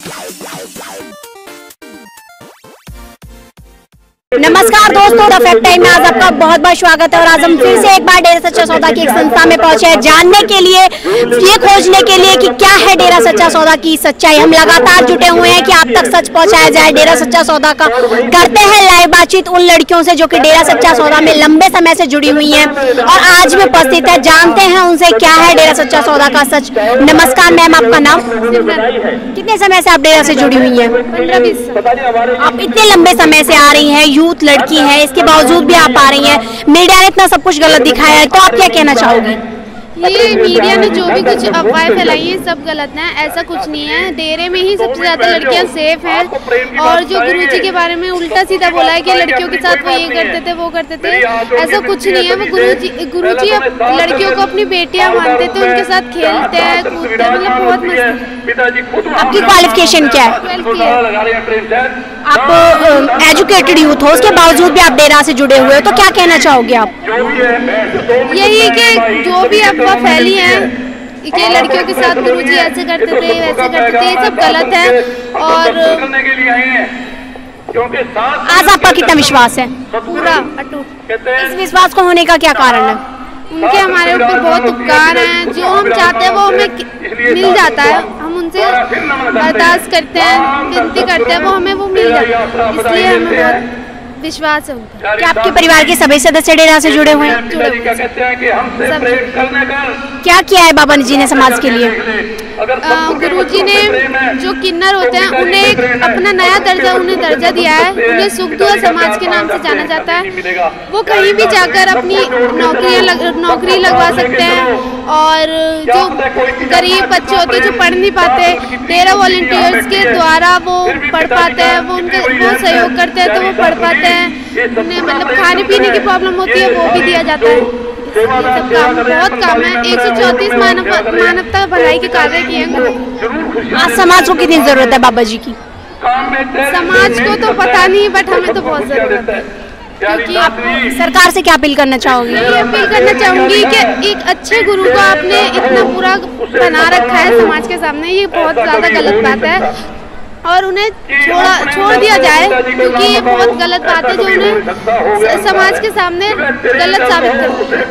नमस्कार दोस्तों, the fact time में आज आपका बहुत बहुत स्वागत है। और आज हम फिर से एक बार डेरा सच्चा सौदा की एक संस्था में पहुंचे हैं जानने के लिए, ये खोजने के लिए कि क्या है डेरा सच्चा सौदा की सच्चाई। हम लगातार जुटे हुए हैं कि आप तक सच पहुंचाया जाए डेरा सच्चा सौदा का। करते हैं लाइव बातचीत उन लड़कियों से जो कि डेरा सच्चा सौदा में लंबे समय से जुड़ी हुई हैं और आज भी उपस्थित है। जानते हैं उनसे क्या है डेरा सच्चा सौदा का सच। नमस्कार मैम, आपका नाम? कितने समय से आप डेरा से जुड़ी हुई हैं? 15-20। आप इतने लंबे समय से आ रही हैं, यूथ लड़की है, इसके बावजूद भी आप आ रही हैं। मीडिया ने इतना सब कुछ गलत दिखाया है, तो आप क्या कहना चाहोगी? ये मीडिया ने जो भी कुछ अफवाहें फैलाई है सब गलत है, ऐसा कुछ नहीं है। डेरे में ही सबसे ज्यादा लड़कियां सेफ हैं। और जो गुरुजी के बारे में उल्टा सीधा बोला है कि लड़कियों के साथ वो ये करते थे वो करते थे, ऐसा कुछ नहीं है। वो गुरुजी लड़कियों को अपनी बेटियां मानते थे, उनके साथ खेलते हैं कूदते हैं, मतलब बहुत मस्त। आपकी क्वालिफिकेशन क्या है? आप एजुकेटेड यूथ हो, उसके बावजूद भी आप डेरा से जुड़े हुए हो, तो क्या कहना चाहोगे आप? यही कि जो भी अफवाह फैली है कि लड़कियों के साथ गुरुजी ऐसे करते थे वैसे करते थे, ये सब गलत है। और आज आपका कितना विश्वास है? पूरा अटूट। इस विश्वास को होने का क्या कारण है? उनके हमारे ऊपर बहुत उपकार हैं, जो हम चाहते हैं वो हमें मिल जाता है। हम उनसे अरदास करते हैं, विनती करते हैं, वो हमें वो मिल जाता है, इसलिए हमें बहुत विश्वास है उनका। क्या आपके परिवार के सभी सदस्य डेरा से जुड़े हुए हैं? जुड़े हुए सब। क्या किया है बाबा जी ने समाज के लिए? गुरुजी ने जो किन्नर होते हैं उन्हें एक अपना नया दर्जा दिया है। उन्हें सुख दुआ समाज के नाम से जाना जाता है। वो कहीं भी जाकर अपनी नौकरी लगवा सकते हैं। और जो गरीब बच्चे होते हैं जो पढ़ नहीं पाते, डेरा वॉलंटियर्स के द्वारा वो पढ़ पाते हैं, वो सहयोग करते हैं तो वो पढ़ पाते हैं। उन्हें मतलब खाने पीने की प्रॉब्लम होती है वो भी दिया जाता है। ये सब काम बहुत काम है। 134 मानवता भलाई के कार्य किए हैं। आज समाज को कितनी जरूरत है बाबा जी की? समाज को तो पता नहीं, बट हमें तो बहुत जरूरत है। क्योंकि आप सरकार से क्या अपील करना चाहोगी? ये अपील करना चाहूंगी कि एक अच्छे गुरु को आपने इतना बुरा बना रखा है समाज के सामने, ये बहुत ज्यादा गलत बात है। और उन्हें छोड़ दिया जाए, क्योंकि ये बहुत गलत बात है जो उन्हें समाज के सामने गलत साबित करती है।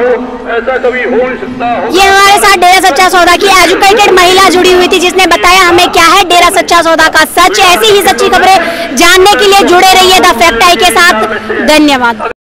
ये हमारे साथ डेरा सच्चा सौदा की एजुकेटेड महिला जुड़ी हुई थी, जिसने बताया हमें क्या है डेरा सच्चा सौदा का सच। ऐसी ही सच्ची खबरें जानने के लिए जुड़े रहिए द फैक्ट टाइम के साथ। धन्यवाद।